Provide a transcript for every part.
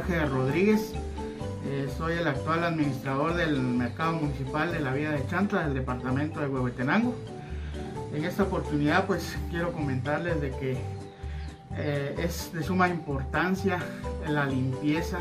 Jorge Rodríguez. Soy el actual administrador del mercado municipal de la Villa de Chantla del departamento de Huehuetenango. En esta oportunidad pues quiero comentarles de que es de suma importancia la limpieza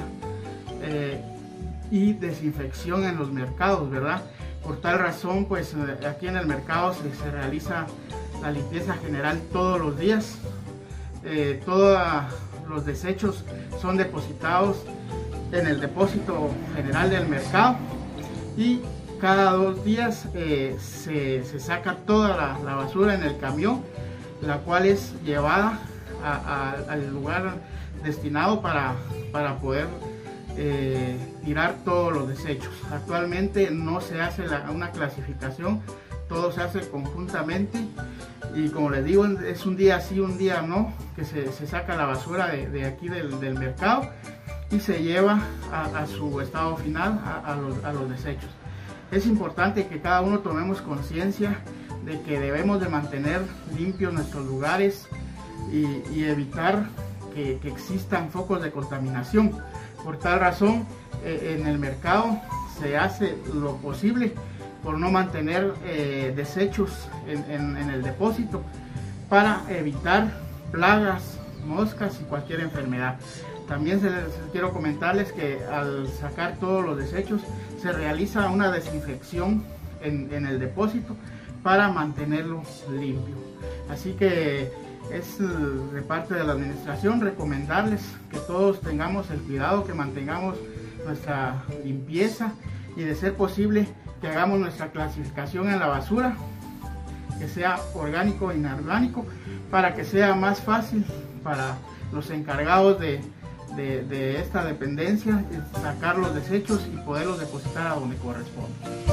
y desinfección en los mercados, ¿verdad? Por tal razón pues aquí en el mercado se realiza la limpieza general todos los días. Todos los desechos son depositados en el depósito general del mercado y cada 2 días se saca toda la basura en el camión, la cual es llevada al lugar destinado para poder tirar todos los desechos. Actualmente no se hace una clasificación, todo se hace conjuntamente y como les digo, es un día sí, un día no, que se saca la basura de aquí del mercado y se lleva a su estado final, a los desechos. Es importante que cada uno tomemos conciencia de que debemos de mantener limpios nuestros lugares y evitar que existan focos de contaminación. Por tal razón, en el mercado se hace lo posible por no mantener desechos en el depósito para evitar plagas, moscas y cualquier enfermedad. También quiero comentarles que al sacar todos los desechos se realiza una desinfección en el depósito para mantenerlo limpio. Así que es de parte de la administración recomendarles que todos tengamos el cuidado, que mantengamos nuestra limpieza y de ser posible que hagamos nuestra clasificación en la basura, que sea orgánico e inorgánico, para que sea más fácil para los encargados de esta dependencia sacar los desechos y poderlos depositar a donde corresponde.